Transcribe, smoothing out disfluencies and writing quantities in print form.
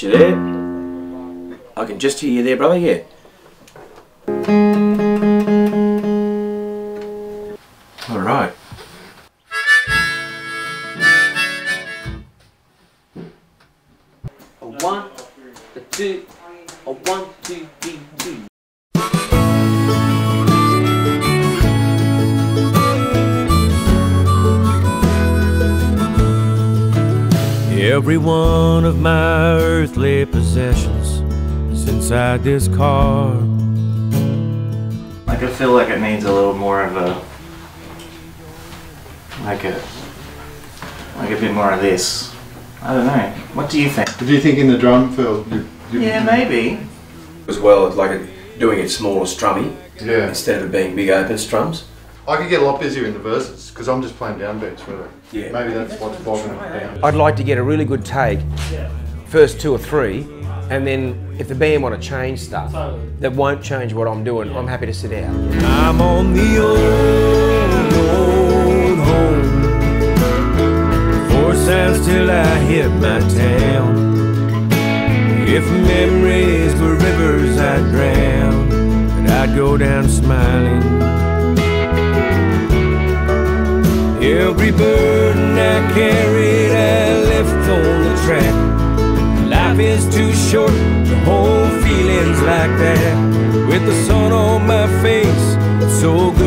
You there? I can just hear you there, brother, yeah. Alright. A 1, a 2, a 1, 2, 3, 2. Every one of my earthly possessions is inside this car. I could feel like it needs a little more of a, like a bit more of this. I don't know. What do you think? Do you think in the drum fill? Yeah, maybe. As well, like doing it smaller strummy, Yeah. instead of it being big open strums. I could get a lot busier in the verses because I'm just playing downbeats really. Yeah. Maybe that's what's bogging it down. I'd like to get a really good take, first 2 or 3, and then if the band want to change stuff that won't change what I'm doing, I'm happy to sit out. I'm on the old home. 4 sounds till I hit my town. If memories were rivers I'd drown, and I'd go down smiling. Every burden I carried I left on the track. Life is too short to hold feelings like that. With the sun on my face, it's so good.